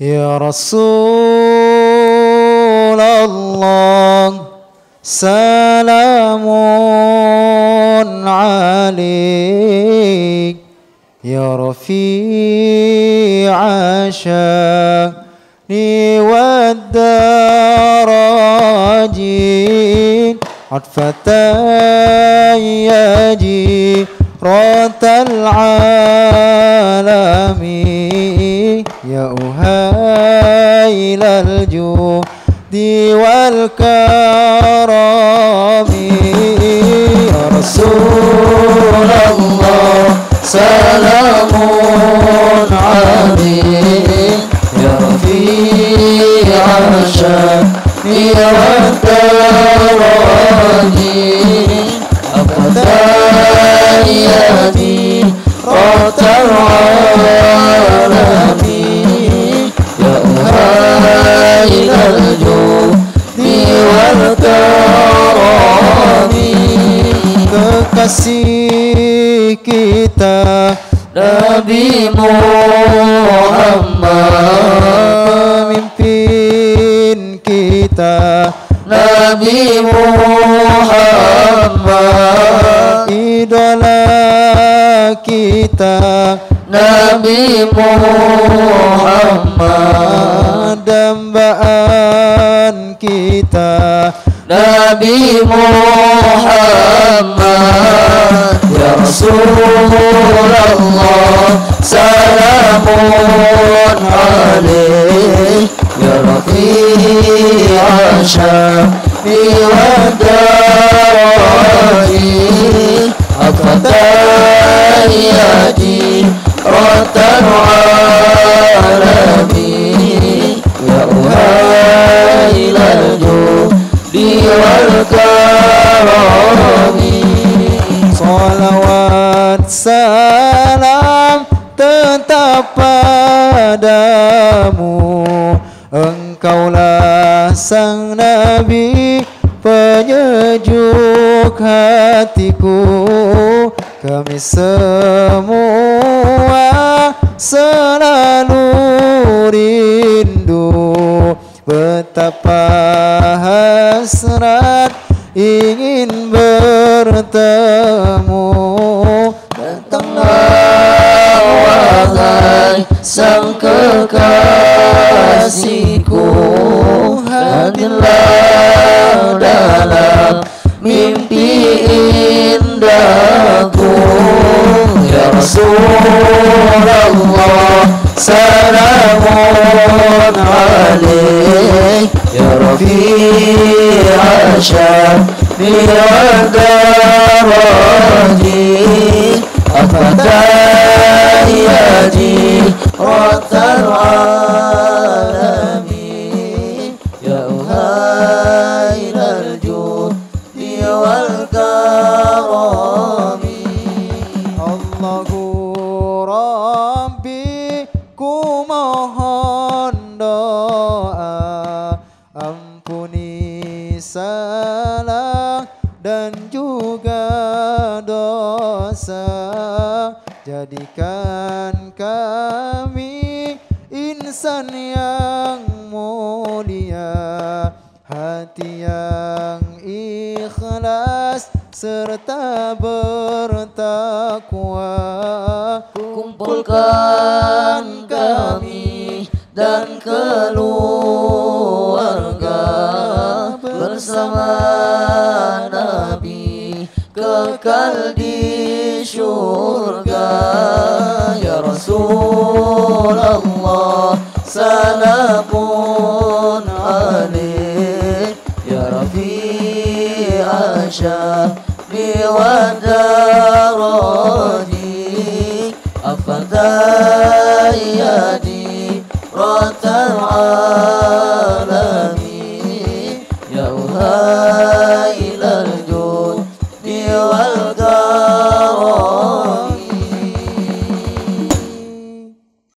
Ya Rasulullah, salamun alaik. Ya Rafi'a sya'ni wad darajin, atfatan yajiratal alamin. Ya uhailal judi wal karami. Ya Rasulullah, salamun alaik. Ya Rafi'a sya'ni wad darajin, atfatan yajiratal alamin. Ya uhailal judi wal karami. Kekasih kita Nabi Muhammad, pemimpin kita Nabi Muhammad, idola kita Nabi Muhammad, dambaan kita Nabi Muhammad. Ya Rasulullah, salamun alaik. Ya Rafi'a sya'ni wad darajin, atfatan yajiratal alamin. Ya uhailal judi wal karami. Salawat salam tetap padamu, Engkaulah sang Nabi, penyejuk hatiku. Kami semua selalu rindu, betapa hasrat ingin bertemu. Datanglah wahai sang kekasihku, hadirlah dalam mimpi indahku. Ya Rasulullah, salamun alaik. Ya Rafi'a sya'ni wad darajin, atfatan yajiratal alamin. Ya uhailal judi wal karami. Allahu Rabbi, ku mohon doa, ampuni salah dan juga dosa. Jadikan kami insan yang mulia, hati yang ikhlas serta bertakwa. Kumpulkan kami dan keluarga bersama Nabi kekal di syurga. Ya Rasulullah, salamun alaik. Ya Rafi'a sya'ni wad darajin, atfatan yajiratal alamin.